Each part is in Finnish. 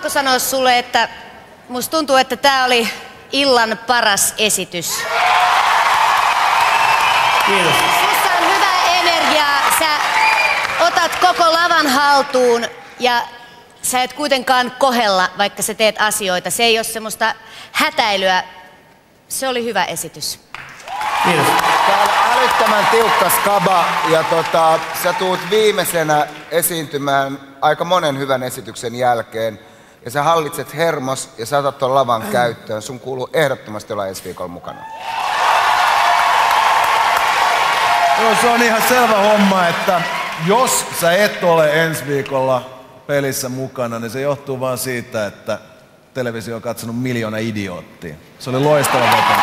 pakko sanoa sulle, että musta tuntuu, että tää oli illan paras esitys. Kiitos. Sussa on hyvä energia, sä otat koko lavan haltuun ja sä et kuitenkaan kohella, vaikka sä teet asioita. Se ei ole semmoista hätäilyä. Se oli hyvä esitys. Kiitos. Tää on älyttömän tiukka skaba ja sä tuut viimeisenä esiintymään aika monen hyvän esityksen jälkeen. Ja sä hallitset hermos ja sä otat ton lavan käyttöön. Sun kuuluu ehdottomasti olla ensi viikolla mukana. Joo, se on ihan selvä homma, että jos sä et ole ensi viikolla pelissä mukana, niin se johtuu vaan siitä, että televisio on katsonut 1 miljoona idioottia. Se oli loistava veto.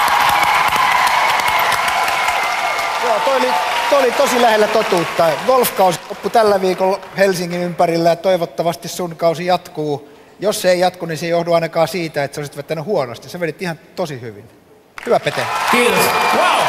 Joo, toi oli tosi lähellä totuutta. Golfkausi loppui tällä viikolla Helsingin ympärillä ja toivottavasti sun kausi jatkuu. Jos se ei jatku, niin se ei johdu ainakaan siitä, että sä olisit vettänyt huonosti. Sä vedit ihan tosi hyvin. Hyvä Pete. Kiitos. Wow!